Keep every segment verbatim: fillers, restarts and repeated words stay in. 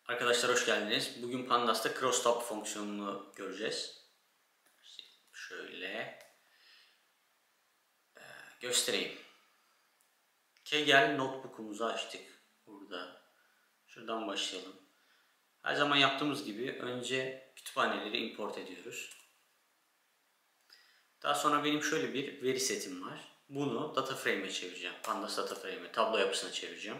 Arkadaşlar hoş geldiniz. Bugün Pandas'ta crosstab fonksiyonunu göreceğiz. Şöyle e, göstereyim. Kaggle notebook'umuzu açtık burada. Şuradan başlayalım. Her zaman yaptığımız gibi önce kütüphaneleri import ediyoruz. Daha sonra benim şöyle bir veri setim var. Bunu data frame'e çevireceğim. Pandas data frame'e, tablo yapısına çevireceğim.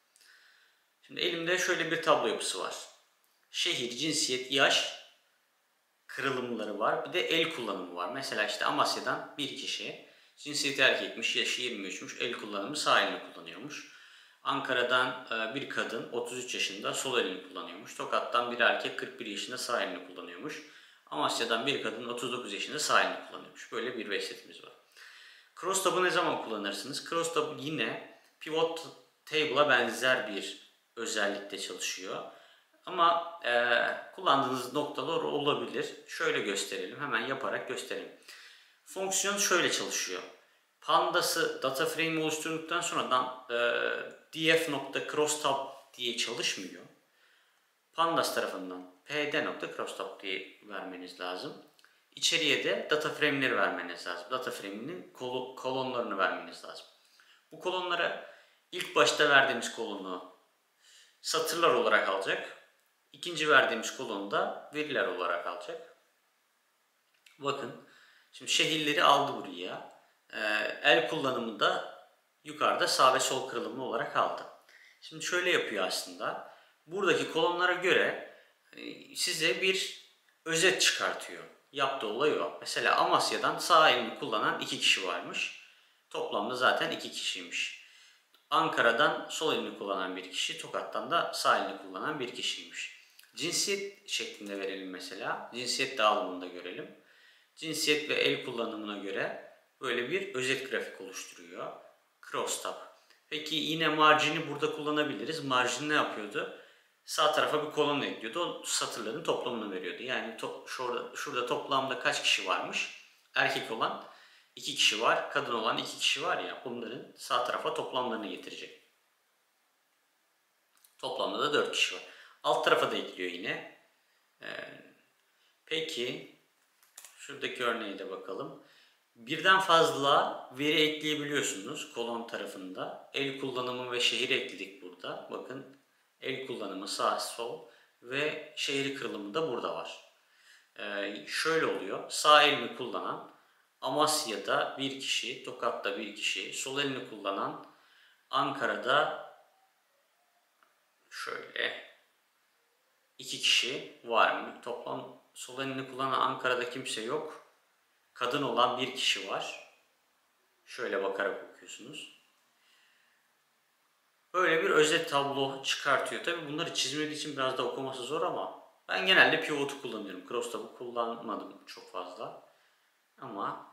Şimdi elimde şöyle bir tablo yapısı var. Şehir, cinsiyet, yaş kırılımları var. Bir de el kullanımı var. Mesela işte Amasya'dan bir kişi, cinsiyeti erkekmiş, yaşı yirmi üçmüş, el kullanımı sağ elini kullanıyormuş. Ankara'dan bir kadın otuz üç yaşında sol elini kullanıyormuş. Tokat'tan bir erkek kırk bir yaşında sağ elini kullanıyormuş. Amasya'dan bir kadın otuz dokuz yaşında sağ elini kullanıyormuş. Böyle bir web setimiz var. Crosstab'ı ne zaman kullanırsınız? Crosstab yine pivot table'a benzer bir özellikle çalışıyor. Ama e, kullandığınız noktalar olabilir. Şöyle gösterelim. Hemen yaparak gösterelim. Fonksiyon şöyle çalışıyor. Pandas'ı data frame oluşturduktan sonra e, df.crosstab diye çalışmıyor. Pandas tarafından pd.crosstab diye vermeniz lazım. İçeriye de data frame'leri vermeniz lazım. Data frame'inin kol kolonlarını vermeniz lazım. Bu kolonlara ilk başta verdiğimiz kolonu satırlar olarak alacak. İkinci verdiğimiz kolonu da veriler olarak alacak. Bakın. Şimdi şehirleri aldı buraya. Ee, el kullanımı da yukarıda sağ ve sol kırılımlı olarak aldı. Şimdi şöyle yapıyor aslında. Buradaki kolonlara göre e, size bir özet çıkartıyor. Yaptığı olay o. Mesela Amasya'dan sağ elini kullanan iki kişi varmış. Toplamda zaten iki kişiymiş. Ankara'dan sol elini kullanan bir kişi, Tokat'tan da sağ elini kullanan bir kişiymiş. Cinsiyet şeklinde verelim mesela. Cinsiyet dağılımında görelim. Cinsiyet ve el kullanımına göre böyle bir özet grafik oluşturuyor. Crosstab. Peki yine marjini burada kullanabiliriz. Marjin ne yapıyordu? Sağ tarafa bir kolon ekliyordu. O satırların toplamını veriyordu. Yani to şurada, şurada toplamda kaç kişi varmış? Erkek olan iki kişi var. Kadın olan iki kişi var ya. Bunların sağ tarafa toplamlarını getirecek. Toplamda da dört kişi var. Alt tarafa da ekliyor yine. Ee, peki şuradaki örneğe de bakalım. Birden fazla veri ekleyebiliyorsunuz kolon tarafında. El kullanımı ve şehir ekledik burada. Bakın el kullanımı sağ sol ve şehir kırılımı da burada var. Ee, şöyle oluyor. Sağ elini kullanan Amasya'da bir kişi, Tokat'ta bir kişi, sol elini kullanan Ankara'da şöyle iki kişi var mı? Toplam sol elini kullanan Ankara'da kimse yok. Kadın olan bir kişi var. Şöyle bakarak okuyorsunuz. Böyle bir özet tablo çıkartıyor. Tabi bunları çizmediği için biraz da okuması zor ama ben genelde pivot'u kullanıyorum. Crosstab'ı kullanmadım çok fazla. Ama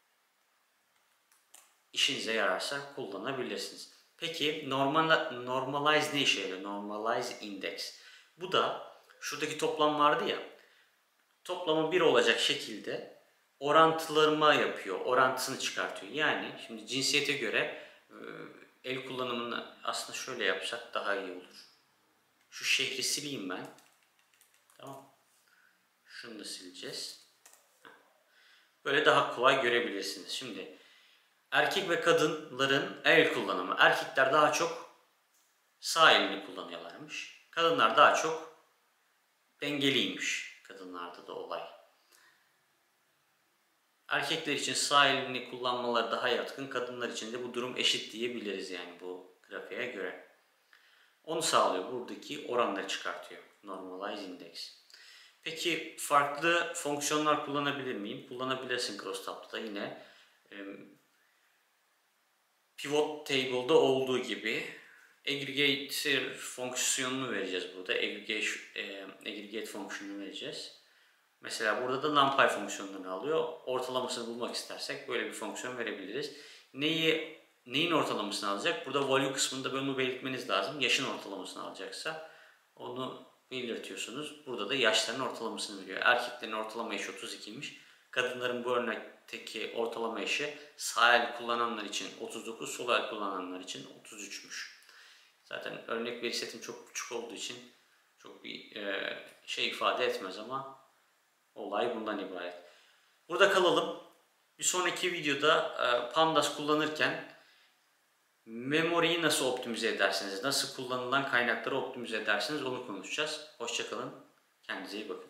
işinize yararsa kullanabilirsiniz. Peki normal, normalize ne işe yarıyor? Normalize index. Bu da şuradaki toplam vardı ya. Toplamı bir olacak şekilde orantılama yapıyor. Orantısını çıkartıyor. Yani şimdi cinsiyete göre el kullanımını aslında şöyle yapsak daha iyi olur. Şu şehri sileyim ben. Tamam. Şunu da sileceğiz. Böyle daha kolay görebilirsiniz. Şimdi erkek ve kadınların el kullanımı. Erkekler daha çok sağ elini kullanıyorlarmış. Kadınlar daha çok dengeliymiş. Kadınlarda da olay. Erkekler için sağ elini kullanmaları daha yatkın. Kadınlar için de bu durum eşit diyebiliriz yani bu grafiğe göre. Onu sağlıyor. Buradaki oranları çıkartıyor. Normalize index. Peki farklı fonksiyonlar kullanabilir miyim? Kullanabilirsin crosstab'da da yine. Pivot table'da olduğu gibi aggregator fonksiyonunu vereceğiz burada. Aggregate, e, aggregate fonksiyonunu vereceğiz. Mesela burada da numpy fonksiyonlarını alıyor. Ortalamasını bulmak istersek böyle bir fonksiyon verebiliriz. Neyi, neyin ortalamasını alacak? Burada value kısmında bunu belirtmeniz lazım. Yaşın ortalamasını alacaksa onu belirtiyorsunuz. Burada da yaşların ortalamasını veriyor. Erkeklerin ortalama yaşı otuz ikiymiş. Kadınların bu örnekteki ortalama yaşı sağ el kullananlar için otuz dokuz, sol el kullananlar için otuz üçmüş. Zaten örnek veri setim çok küçük olduğu için Çok bir e, şey ifade etmez ama olay bundan ibaret. Burada kalalım. Bir sonraki videoda e, Pandas kullanırken memoriyi nasıl optimize edersiniz, nasıl kullanılan kaynakları optimize edersiniz onu konuşacağız. Hoşça kalın. Kendinize iyi bakın.